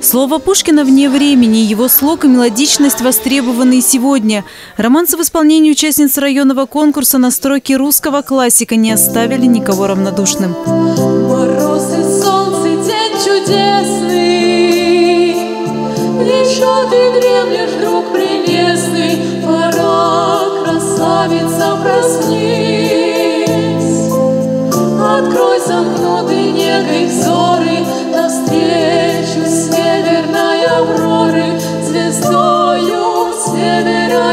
Слово Пушкина вне времени, его слог и мелодичность востребованы и сегодня. Романсы в исполнении участниц районного конкурса на строки русского классика не оставили никого равнодушным. Мороз и солнце, день чудесный, еще ты дремлешь, друг прелестный, пора, красавица, проснись, открой замкнутый негой взоры навстречу северной авроры, звездою севера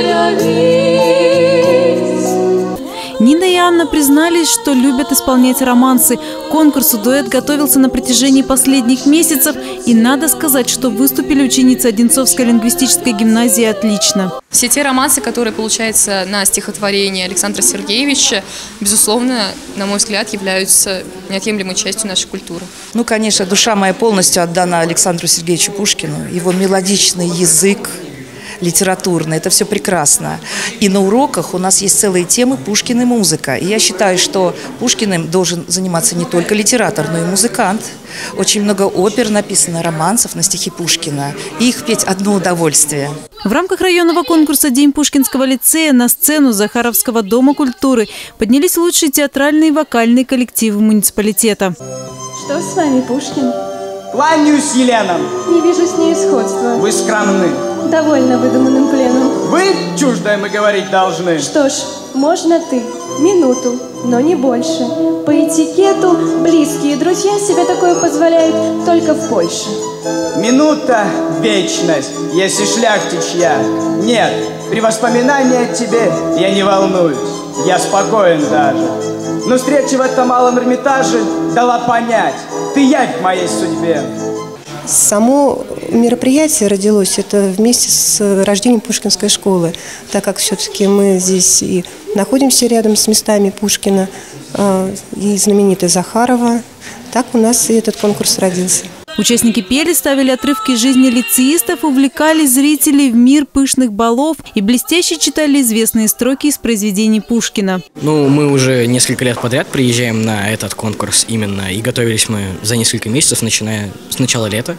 явись. Нина и Анна признались, что любят исполнять романсы. К конкурсу дуэт готовился на протяжении последних месяцев. И надо сказать, что выступили ученицы Одинцовской лингвистической гимназии отлично. Все те романсы, которые, получается, на стихотворение Александра Сергеевича, безусловно, на мой взгляд, являются неотъемлемой частью нашей культуры. Ну, конечно, душа моя полностью отдана Александру Сергеевичу Пушкину. Его мелодичный язык, литературный, это все прекрасно. И на уроках у нас есть целые темы «Пушкин и музыка». И я считаю, что Пушкиным должен заниматься не только литератор, но и музыкант. Очень много опер написано, романсов на стихи Пушкина. И их петь одно удовольствие. В рамках районного конкурса «День Пушкинского лицея» на сцену Захаровского дома культуры поднялись лучшие театральные и вокальные коллективы муниципалитета. Что с вами, Пушкин? Кланяюсь, Елена. Не вижу с ней сходства. Вы скромны. Довольно выдуманным пленом. Вы чуждое мы говорить должны. Что ж, можно ты. Минуту, но не больше. По этикету близкие друзья себе такое позволяют только в Польше. Минута – вечность, если шляхтич я. Нет, при воспоминании о тебе я не волнуюсь. Я спокоен даже. Но встреча в этом малом Эрмитаже дала понять, ты явь в моей судьбе. Само мероприятие родилось это вместе с рождением Пушкинской школы, так как все-таки мы здесь и находимся рядом с местами Пушкина и знаменитой Захарова. Так у нас и этот конкурс родился. Участники пели, ставили отрывки из жизни лицеистов, увлекали зрителей в мир пышных балов и блестяще читали известные строки из произведений Пушкина. Ну, мы уже несколько лет подряд приезжаем на этот конкурс именно, и готовились мы за несколько месяцев, начиная с начала лета.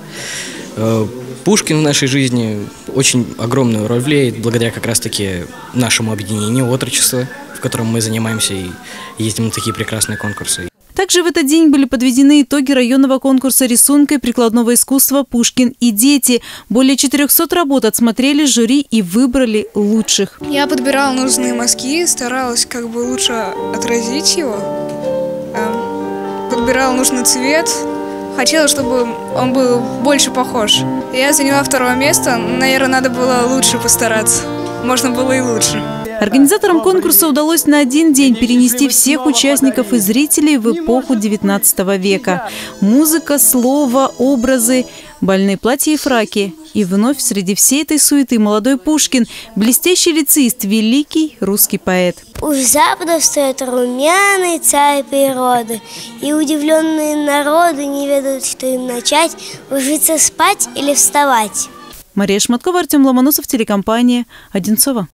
Пушкин в нашей жизни очень огромную роль влияет, благодаря как раз-таки нашему объединению «Отрочество», в котором мы занимаемся и ездим на такие прекрасные конкурсы. Также в этот день были подведены итоги районного конкурса рисунка и прикладного искусства «Пушкин и дети». Более 400 работ отсмотрели жюри и выбрали лучших. Я подбирала нужные мазки, старалась как бы лучше отразить его. Подбирала нужный цвет. Хотела, чтобы он был больше похож. Я заняла 2-е место. Наверное, надо было лучше постараться. Можно было и лучше. Организаторам конкурса удалось на один день перенести всех участников и зрителей в эпоху XIX века. Музыка, слово, образы, бальные платья и фраки. И вновь среди всей этой суеты молодой Пушкин, блестящий лицеист, великий русский поэт. У запада встает румяный царь природы, и удивленные народы не ведают, что им начать, ложиться спать или вставать. Мария Шматкова, Артем Ломоносов, телекомпания «Одинцова».